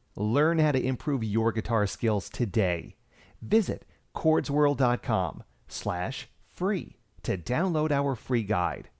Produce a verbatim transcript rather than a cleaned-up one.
Learn how to improve your guitar skills today. Visit chordsworld dot com slash free to download our free guide.